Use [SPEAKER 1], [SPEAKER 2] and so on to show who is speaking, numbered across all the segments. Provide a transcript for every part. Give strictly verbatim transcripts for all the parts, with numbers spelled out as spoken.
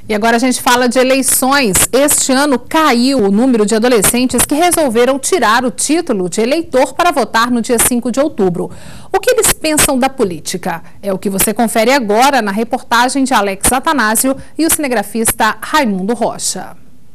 [SPEAKER 1] E agora a gente fala de eleições. Este ano caiu o número de adolescentes que resolveram tirar o título de eleitor para votar no dia cinco de outubro. O que eles pensam da política? É o que você confere agora na reportagem de Alex Atanásio e o cinegrafista Raimundo Rocha.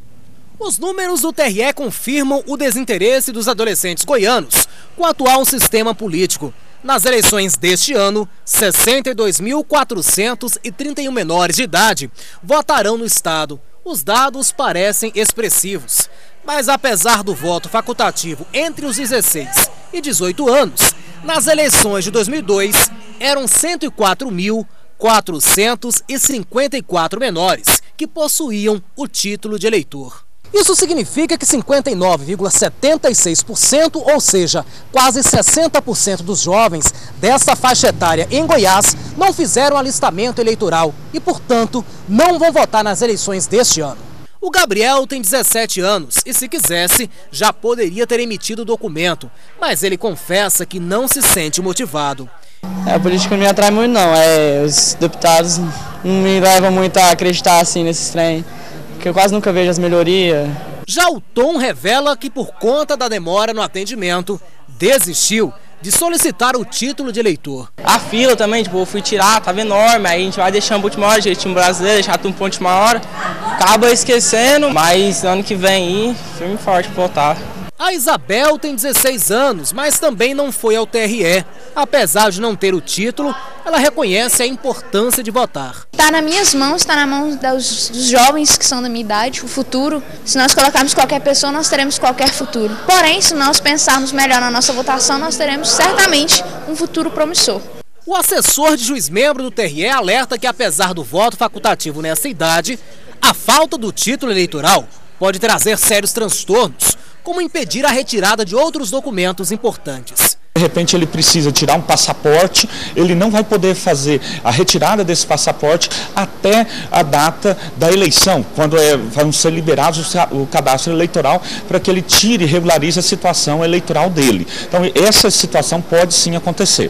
[SPEAKER 2] Os números do T R E confirmam o desinteresse dos adolescentes goianos com o atual sistema político. Nas eleições deste ano, sessenta e dois mil quatrocentos e trinta e um menores de idade votarão no estado. Os dados parecem expressivos. Mas apesar do voto facultativo entre os dezesseis e dezoito anos, nas eleições de dois mil e dois eram cento e quatro mil quatrocentos e cinquenta e quatro menores que possuíam o título de eleitor. Isso significa que cinquenta e nove vírgula setenta e seis por cento, ou seja, quase sessenta por cento dos jovens dessa faixa etária em Goiás não fizeram alistamento eleitoral e, portanto, não vão votar nas eleições deste ano. O Gabriel tem dezessete anos e, se quisesse, já poderia ter emitido o documento, mas ele confessa que não se sente motivado.
[SPEAKER 3] É, a política não me atrai muito não, é, os deputados não me levam muito a acreditar assim nesses trem. Que eu quase nunca vejo as melhorias.
[SPEAKER 2] Já o Tom revela que, por conta da demora no atendimento, desistiu de solicitar o título de eleitor.
[SPEAKER 3] A fila também, tipo, eu fui tirar, tava enorme, aí a gente vai deixando para última hora, jeitinho brasileiro, deixar tudo para última hora, acaba esquecendo, mas ano que vem aí, firme e forte pra votar.
[SPEAKER 2] A Isabel tem dezesseis anos, mas também não foi ao T R E. Apesar de não ter o título, ela reconhece a importância de votar.
[SPEAKER 4] Está nas minhas mãos, está na mão dos, dos jovens que são da minha idade, o futuro. Se nós colocarmos qualquer pessoa, nós teremos qualquer futuro. Porém, se nós pensarmos melhor na nossa votação, nós teremos certamente um futuro promissor.
[SPEAKER 2] O assessor de juiz-membro do T R E alerta que, apesar do voto facultativo nessa idade, a falta do título eleitoral pode trazer sérios transtornos, como impedir a retirada de outros documentos importantes.
[SPEAKER 5] De repente ele precisa tirar um passaporte, ele não vai poder fazer a retirada desse passaporte até a data da eleição, quando é, vão ser liberados o cadastro eleitoral para que ele tire e regularize a situação eleitoral dele. Então essa situação pode sim acontecer.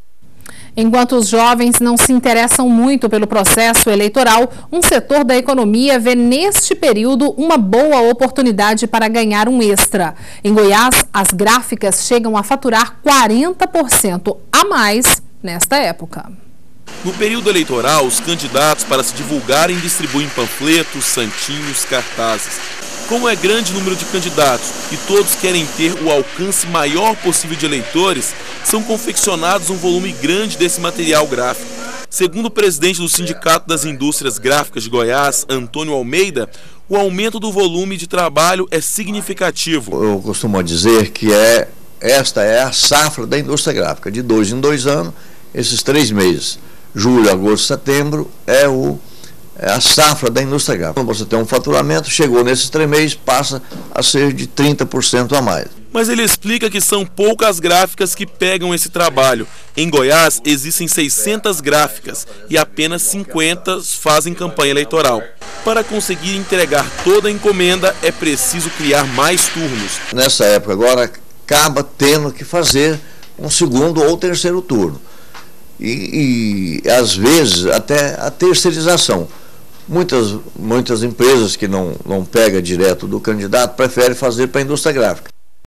[SPEAKER 1] Enquanto os jovens não se interessam muito pelo processo eleitoral, um setor da economia vê neste período uma boa oportunidade para ganhar um extra. Em Goiás, as gráficas chegam a faturar quarenta por cento a mais nesta época.
[SPEAKER 6] No período eleitoral, os candidatos para se divulgarem distribuem panfletos, santinhos, cartazes. Como é grande o número de candidatos e todos querem ter o alcance maior possível de eleitores, são confeccionados um volume grande desse material gráfico. Segundo o presidente do Sindicato das Indústrias Gráficas de Goiás, Antônio Almeida, o aumento do volume de trabalho é significativo.
[SPEAKER 7] Eu costumo dizer que é, esta é a safra da indústria gráfica. De dois em dois anos, esses três meses, julho, agosto, setembro, é o... É a safra da indústria gráfica. Quando você tem um faturamento, chegou nesses três meses, passa a ser de trinta por cento a mais.
[SPEAKER 6] Mas ele explica que são poucas gráficas que pegam esse trabalho. Em Goiás, existem seiscentas gráficas e apenas cinquenta fazem campanha eleitoral. Para conseguir entregar toda a encomenda, é preciso criar mais turnos.
[SPEAKER 7] Nessa época agora, acaba tendo que fazer um segundo ou terceiro turno. E, e às vezes, até a terceirização. Muitas, muitas empresas que não, não pegam direto do candidato preferem fazer para a indústria gráfica.